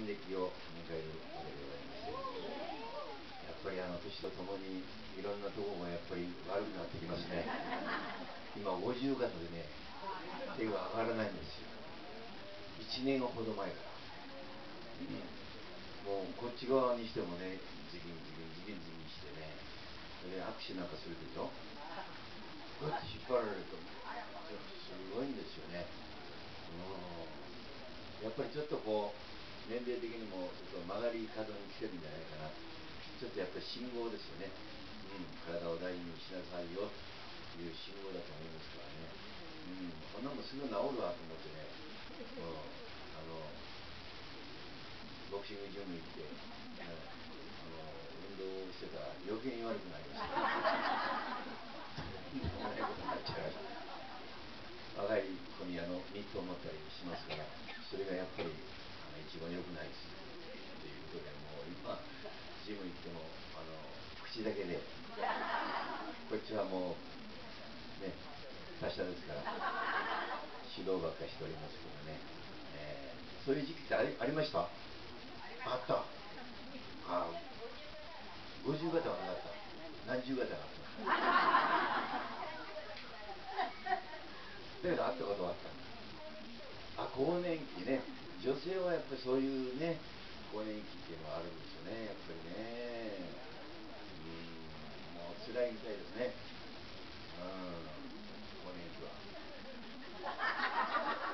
還暦を迎えるわけでございます。やっぱり年とともにいろんなところがやっぱり悪くなってきますね。今50肩でね、手が上がらないんですよ。1年ほど前から、もうこっち側にしてもね、ジギンジギンジギンジギンしてね、それで握手なんかするでしょ。こうやって引っ張られるとすごいんですよね。やっぱりちょっとこう年齢的にもちょっと曲がり角に来てるんじゃないかな。ちょっとやっぱり信号ですよね。体を大事にしなさいよという信号だと思いますからね。こんなもんすぐ治るわと思ってね、ボクシングジム行って、運動をしてたら余計に悪くなりました。若い子にミットを持ったりしますから、それがやっぱり一番良くないですということで、もう今ジム行っても口だけで、こっちはもうね達者ですから指導ばっかりしておりますけどね。そういう時期ってありました？あった。50型はなかった。何十型があった。だけど会ったことはあったんだ。更年期ね。女性はやっぱりそういうね、更年期っていうのはあるんですよね、やっぱりね。もう辛いみたいですね。更年期は。